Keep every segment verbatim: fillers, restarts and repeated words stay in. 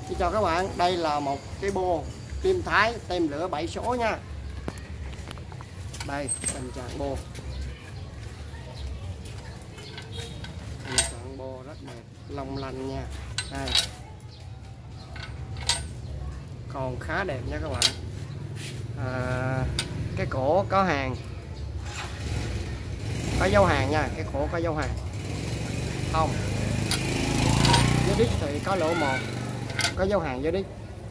Xin chào các bạn, đây là một cái bô Tim Thái tem lửa bảy số nha. Đây tình trạng bô, tình trạng bô rất đẹp, long lanh nha. Đây, còn khá đẹp nha các bạn. À, cái cổ có hàng, có dấu hàng nha, cái cổ có dấu hàng không. Dưới đít thì có lỗ một, có dấu hàng dưới đít.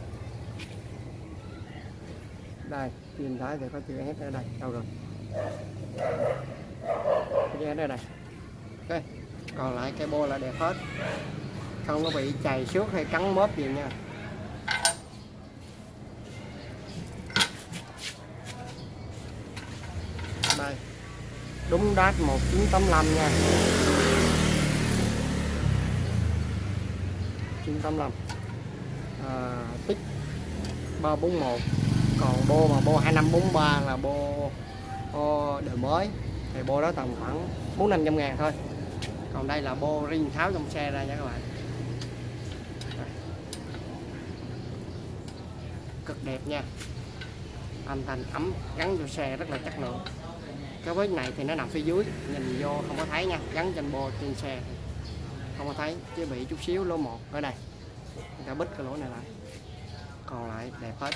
Đây, Tim Thái thì có chữ S ở đây, đâu rồi? Chữ S ở đây. Ok, còn lại cái bô là đẹp hết, không có bị chày xước hay cắn mớp gì nha. Đây, đúng đát một chín tám lăm nha, chín tám lăm, à, tích ba bốn một. Còn bô mà bô hai năm bốn ba là bô, bô đời mới thì bô đó tầm khoảng bốn năm trăm ngàn thôi. Còn đây là bô riêng tháo trong xe ra nha các bạn. Đây, cực đẹp nha, âm thanh ấm, gắn vô xe rất là chất lượng. Cái vết này thì nó nằm phía dưới, nhìn vô không có thấy nha, gắn trên bô trên xe không có thấy, chứ bị chút xíu lỗ một ở đây, người ta bít cái lỗ này lại, còn lại đẹp hết.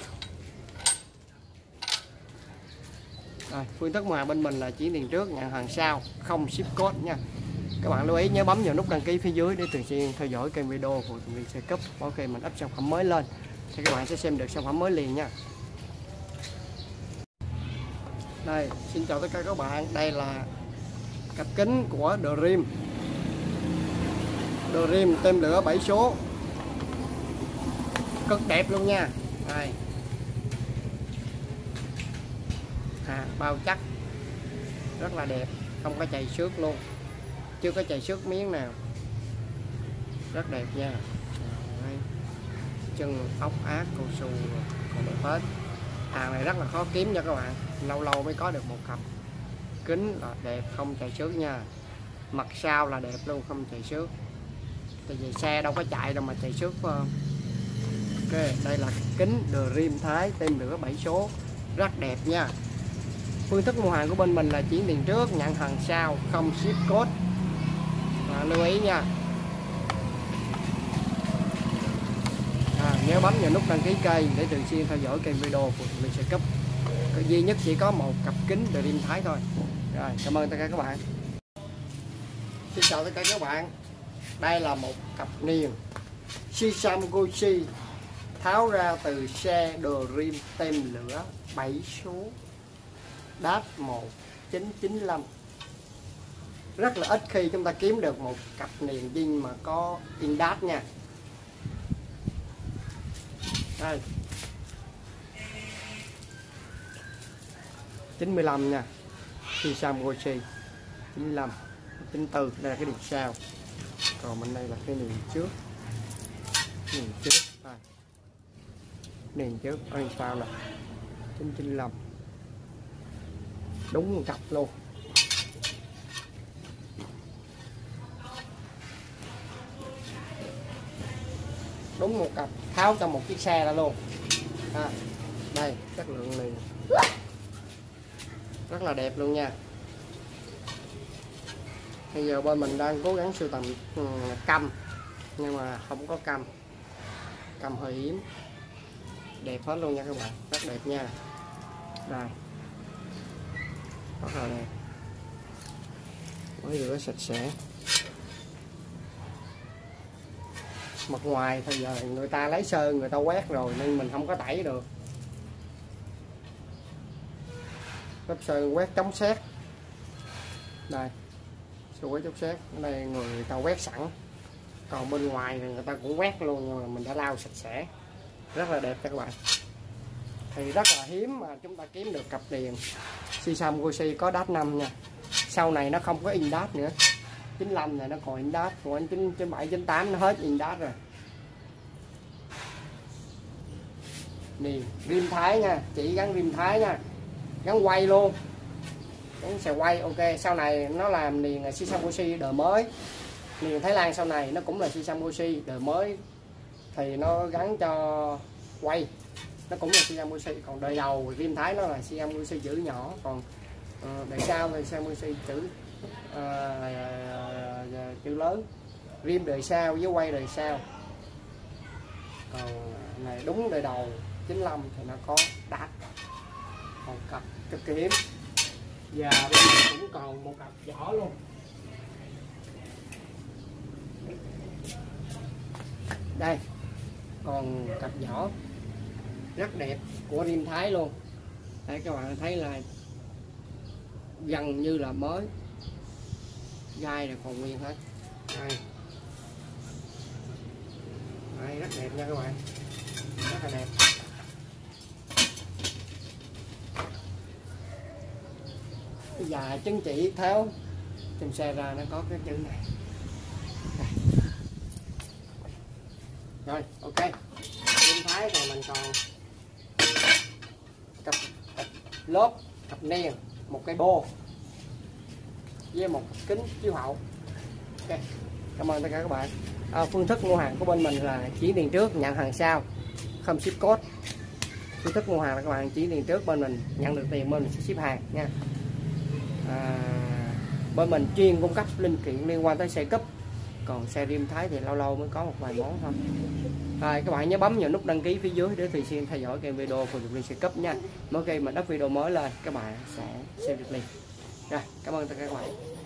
Rồi, phương thức mua hàng bên mình là chuyển tiền trước nhận hàng sau, không ship code nha. Các bạn lưu ý nhớ bấm vào nút đăng ký phía dưới để thường xuyên theo dõi kênh video của Viện Xe Cấp. Mỗi khi mình up sản phẩm mới lên thì các bạn sẽ xem được sản phẩm mới liền nha. Đây, xin chào tất cả các bạn, đây là cặp kính của Dream, Dream tem lửa bảy số, cực đẹp luôn nha. Đây, hàng bao chắc, rất là đẹp, không có chày xước luôn, chưa có chày xước miếng nào, rất đẹp nha. Đây, chân ốc ác cao su còn đẹp hết. Hàng này rất là khó kiếm nha các bạn, lâu lâu mới có được một cặp. Kính là đẹp, không chày xước nha, mặt sau là đẹp luôn, không chày xước. Tại vì xe đâu có chạy đâu mà chày xước phải không? Ok, đây là kính Dream Thái tem lửa bảy số, rất đẹp nha. Phương thức mua hàng của bên mình là chuyển tiền trước nhận hàng sau, không ship code, à, lưu ý nha. À, nhớ bấm vào nút đăng ký kênh để thường xuyên theo dõi kênh video của Viện Xe Cấp. Duy nhất chỉ có một cặp kính Dream Thái thôi. Rồi, cảm ơn tất cả các bạn. Xin chào tất cả các bạn, đây là một cặp niền Shisam Goshi tháo ra từ xe Dream tem lửa bảy số, đát một chín chín lăm. Rất là ít khi chúng ta kiếm được một cặp niền zin mà có in đát nha. Đây, chín mươi lăm nha, Shisam Goshi chín mươi lăm, chín mươi tư, đây là cái điệp sau. Còn bên đây là cái niền trước, niền trước, đây, niền trước ở đằng sau là chín chín lăm, đúng một cặp luôn. Đúng một cặp, tháo cho một chiếc xe ra luôn. À, đây, chất lượng này rất là đẹp luôn nha. Bây giờ bên mình đang cố gắng sưu tầm căm, nhưng mà không có căm, căm hơi hiếm. Đẹp hết luôn nha các bạn, rất đẹp nha. Đây, rất là đẹp, mới rửa sạch sẽ. Mặt ngoài thì giờ người ta lấy sơn người ta quét rồi nên mình không có tẩy được. Lớp sơn quét chống sét. Đây, sơn quét chống sét, ở đây người ta quét sẵn. Còn bên ngoài thì người ta cũng quét luôn, nhưng mà mình đã lau sạch sẽ, rất là đẹp cho các bạn. Thì rất là hiếm mà chúng ta kiếm được cặp niền Shisam Goshi có đát năm nha. Sau này nó không có in đát nữa, chín lăm này nó còn in đát, còn chín bảy chín tám nó hết in đát rồi. Niền Dream Thái nha, chỉ gắn Dream Thái nha, gắn quay luôn, gắn xè quay. Ok, sau này nó làm niền Shisam Goshi đời mới. Niền Thái Lan sau này nó cũng là Shisam Goshi đời mới, thì nó gắn cho quay, nó cũng là xi hai mươi xi. Còn đời đầu rim Thái nó là xi hai mươi xi chữ nhỏ, còn uh, đời sau thì xi hai mươi xi chữ uh, uh, chữ lớn. Rim đời sau với quay đời sau. Còn này đúng đời đầu chín lăm thì nó có đắt, còn cặp cực kỳ hiếm. Và bên này cũng còn một cặp vỏ luôn. Đây còn cặp vỏ rất đẹp của rim Thái luôn. Đây các bạn thấy là gần như là mới, gai này còn nguyên hết. Đây. Đây, rất đẹp nha các bạn, rất là đẹp. Và chứng chỉ tháo trên xe ra nó có cái chữ này. Đây. Rồi ok, rim Thái thì mình còn cặp, cặp lốp, cặp nền, một cây bô với một kính chiếu hậu. Ok, cảm ơn tất cả các bạn. À, phương thức mua hàng của bên mình là chuyển tiền trước nhận hàng sau, không ship code. Phương thức mua hàng là các bạn chuyển tiền trước, bên mình nhận được tiền bên mình sẽ ship hàng nha. À, bên mình chuyên cung cấp linh kiện liên quan tới xe cúp, còn xe rim Thái thì lâu lâu mới có một vài món thôi. Rồi các bạn nhớ bấm vào nút đăng ký phía dưới để thường xuyên theo dõi kênh video của Dục Xe Cúp nha. Mỗi khi mà up video mới lên các bạn sẽ xem được liền. Rồi cảm ơn tất cả các bạn.